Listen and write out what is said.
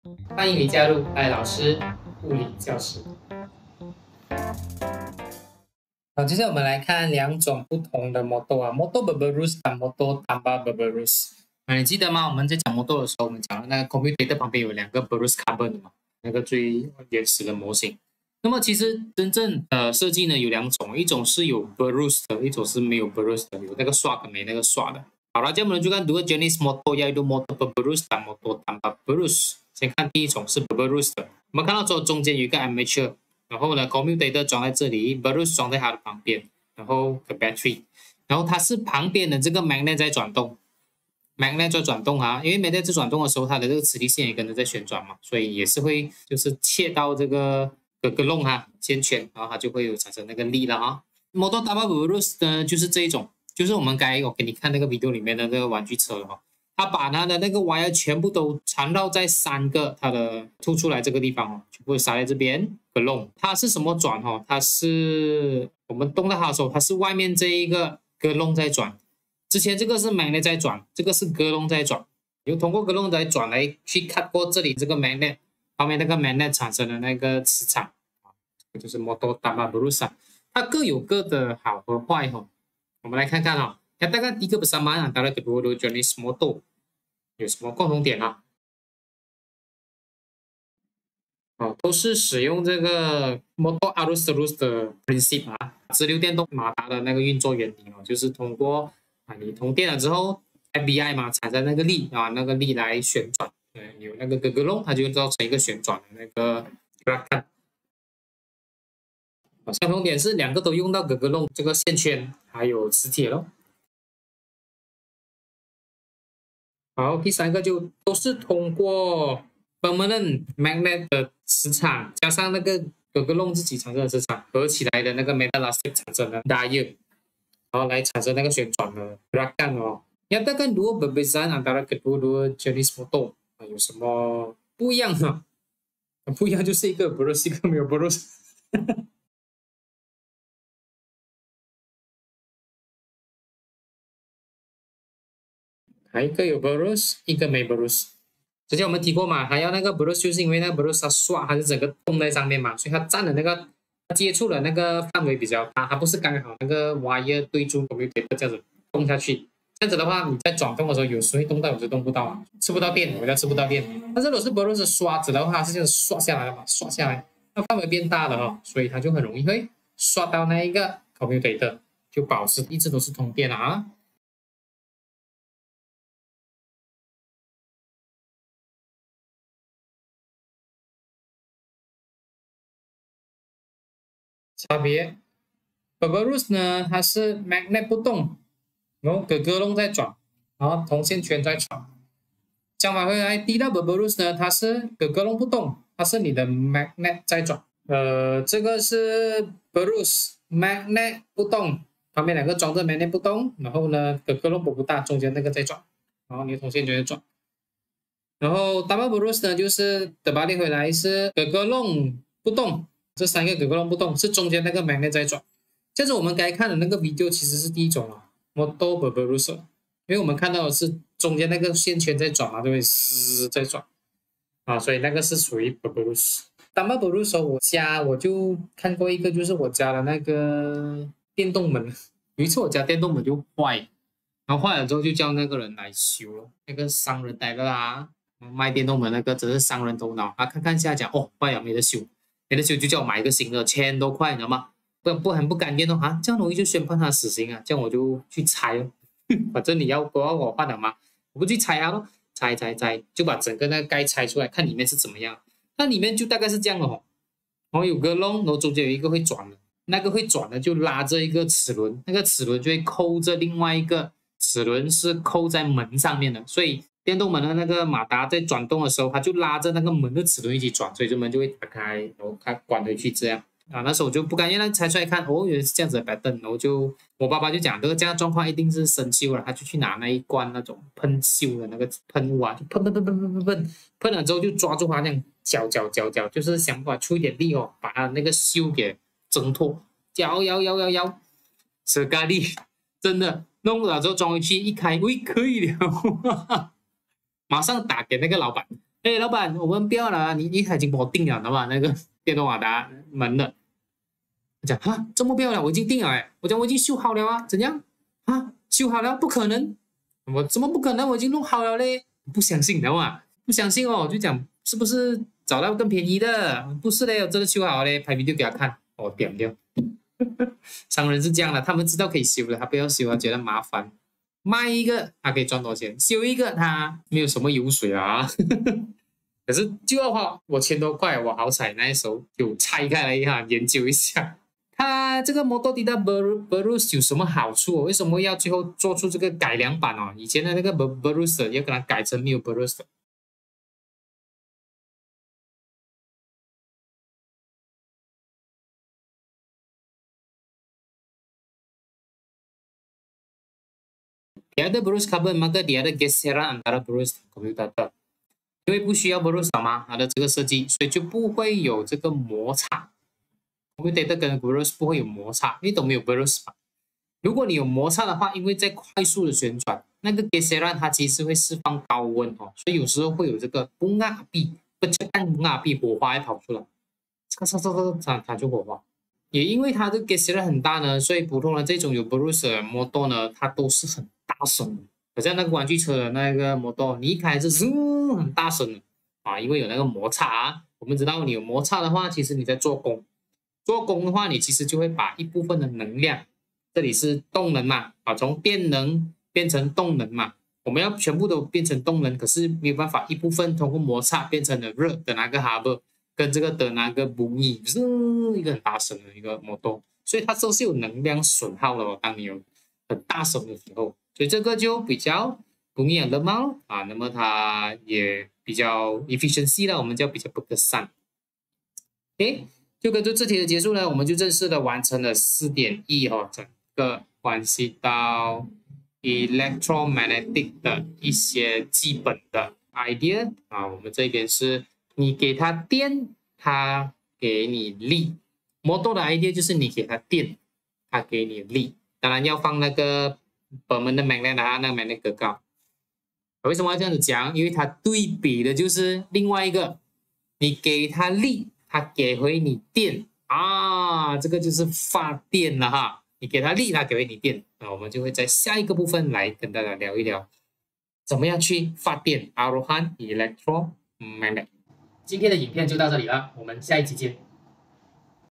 欢迎你加入赖老师物理教室。好，接下来我们来看两种不同的 model 啊 ，model Barbaros 和 model Tambah Barbaros。你记得吗？我们在讲 model 的时候，我们讲的那个 computer 旁边有两个 Barbaros carbon 的嘛，那个最原始的模型。那么其实真正的设计呢有两种，一种是有 Barbaros 的，一种是没有 Barbaros 的，有那个刷跟没那个刷的。好了，这样我们就看dua jenis model yaitu model Barbaros dan model Tambah Barbaros。先看第一种是 Barbaros 的，我们看到说中间有一个 armature。然后呢 commutator 装在这里 Barbaros 装在它的旁边，然后 the battery， 然后它是旁边的这个 magnet 在转动 ，magnet 在转动啊，因为 magnet 在转动的时候，它的这个磁力线也跟着在旋转嘛，所以也是会就是切到这个窿哈线圈，然后它就会有产生那个力了啊。Model Tambah Barbaros 呢就是这一种，就是我们刚才我给你看那个 video 里面的那个玩具车了哈。它把它的那个 wire 全部都缠绕在三个它的凸出来这个地方哦，全部撒在这边个窿。它是什么转哦？它是我们动到它的时候，它是外面这一个割窿在转。之前这个是 magnet 在转，这个是割窿在转。有通过割窿在转来去 cut 过这里这个 magnet， 旁边那个 magnet 产生的那个磁场啊，这就是 model Tambah Barbaros。它各有各的好和坏哈。我们来看看哈。Katakan tiga persamaan antara kedua-dua jenis motor 有什么共同点啊？都是使用这个 motor arus terus 的 principle 啊，直流电动马达的那个运作原理哦，就是通过你通电了之后 ，FBI 嘛产生那个力啊，那个力来旋转，有那个格窿，它就造成一个旋转的那个 gerakan。相同点是两个都用到格窿这个线圈，还有磁铁咯。好，第三个就都是通过 permanent magnet 的磁场加上那个格窿自己产生的磁场合起来的那个 metal elastic 产生的 daya， 然后来产生那个旋转的 gerakan 哦。Nyatakan dua perbezaan antara kedua-dua jenis motor 有什么不一样呢？不一样就是一个 Barbaros 一个没有 Barbaros。一个有 Barbaros， 一个没 Barbaros。之前我们提过嘛，还要那个 Barbaros 就是因为那个 Barbaros 它刷它是整个动在上面嘛，所以它占的那个它接触的那个范围比较大，它不是刚好那个 wire 对住 computer 这样子动下去。这样子的话，你在转动的时候，有时会动到，有时动不到啊，吃不到电，我叫吃不到电。但是如果是 Barbaros 刷子的话，它是这样刷下来的嘛，刷下来，那范围变大了哈，所以它就很容易会刷到那一个 computer， 就保持一直都是通电了啊。差别 Barbaros 呢，它是 magnet 不动，然后格窿在转，然后铜线圈在转。相反回来，低的 Barbaros 呢，它是格窿不动，它是你的 magnet 在转。这个是 Barbaros magnet 不动，旁边两个装着 magnet 不动，然后呢格窿不大，中间那个在转，然后你的铜线圈在转。然后 Tambah Barbaros 呢，就是等把连回来是格窿不动。这三个格窿不动，是中间那个 magnet 在转。这是我们该看的那个 video 其实是第一种啊 ，model Barbaros， 因为我们看到的是中间那个线圈在转嘛，对不对？嘶在转啊，所以那个是属于 Barbaros。Tambah Barbaros 我就看过一个，就是我家的那个电动门，有一次我家电动门就坏，然后坏了之后就叫那个人来修了，那个商人来了啊，卖电动门那个真是商人头脑，他看看下讲哦坏了没得修。没得修就叫我买一个新的，1000多块，你知道吗？很不甘愿哦啊，这样容易就宣判他死刑啊，这样我就去拆哦，反正你要我换了嘛，我不去拆啊咯，拆，就把整个那个盖拆出来，看里面是怎么样。那里面就大概是这样的哦，然后有个窿，然后中间有一个会转的，那个会转的就拉着一个齿轮，那个齿轮就会扣着另外一个齿轮是扣在门上面的，所以电动门的那个马达在转动的时候，它就拉着那个门的齿轮一起转，所以这门就会打开，然后它关回去这样啊。那时候我就不敢，原来拆出来看，哦，原来是这样子的pattern，然后我爸爸就讲，这个这样的状况一定是生锈了，他就去拿那一罐那种喷锈的那个喷雾啊，就喷了之后就抓住它这样搅，就是想办法出一点力哦，把它那个锈给挣脱，摇，舍咖喱，真的弄了之后装回去一开，喂，可以了。马上打给那个老板， 哎，老板，我们不要了，你已经帮我订了，老板那个电动马达门的。我讲哈，这么不要了，我已经订了哎，我讲我已经修好了啊，怎样啊？修好了？不可能，我怎么不可能？我已经弄好了嘞，不相信的嘛，不相信哦，就讲是不是找到更便宜的？不是嘞，我真的修好嘞，拍 video 给他看，哦，点掉。商人是这样的，他们知道可以修的，他不要修，他觉得麻烦。卖一个他可以赚多少钱，修一个他没有什么油水啊。可是就要花我1000多块，我好彩那时候就拆开来一下研究一下，它这个摩托 D 的 Barus 有什么好处？为什么要最后做出这个改良版哦？以前的那个 Barus 要给它改成没有 Barus。Dia ada Barus carbon maka dia ada geseran antara Barus dan commutator。因为不需要 Barus 嘛，它的这个设计，所以就不会有这个摩擦。commutator 跟 Barus 不会有摩擦，因为都没有 Barus 嘛。如果你有摩擦的话，因为在快速的旋转，那个 geseran 它其实会释放高温哦，所以有时候会有这个不压壁，不按压壁火花会跑出来，它就火花。也因为它的 geseran 很大呢，所以普通的这种有 Barus 的摩托呢，它都是很大声的。好像那个玩具车的那个摩托，你一开是很大声的啊，因为有那个摩擦啊。我们知道你有摩擦的话，其实你在做工，做工的话，你其实就会把一部分的能量，这里是动能嘛，啊，从电能变成动能嘛，我们要全部都变成动能，可是没有办法，一部分通过摩擦变成了热的那个 harbor， 跟这个的那个不易，一个很大声的一个摩托，所以它都是有能量损耗的哦。当你有很大声的时候，所以这个就比较不一样的猫啊，那么它也比较 efficiency 了，我们叫比较不可散。诶，就跟着这题的结束呢，我们就正式的完成了4.1哦，整个关系到 electromagnetic 的一些基本的 idea 啊。我们这边是你给它电，它给你力。摩托的 idea 就是你给它电，它给你力。当然要放那个permanent magnet 啊，那个 magnet 格高。为什么要这样子讲？因为它对比的就是另外一个，你给它力，它给回你电啊，这个就是发电了哈。你给它力，它给回你电，那我们就会在下一个部分来跟大家聊一聊，怎么样去发电。Arohan Electromagnet。今天的影片就到这里了，我们下一集见。